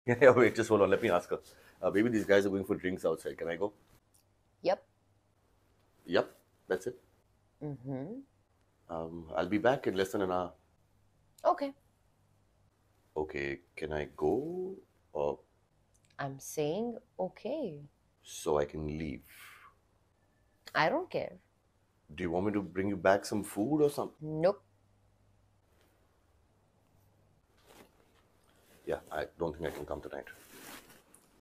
Yeah, wait, just hold on. Let me ask her. Maybe these guys are going for drinks outside. Can I go? Yep. Yep, that's it. Mm-hmm. I'll be back in less than an hour. Okay. Okay, can I go? Or I'm saying okay. so I can leave? I don't care. Do you want me to bring you back some food or something? Nope. Yeah, I don't think I can come tonight.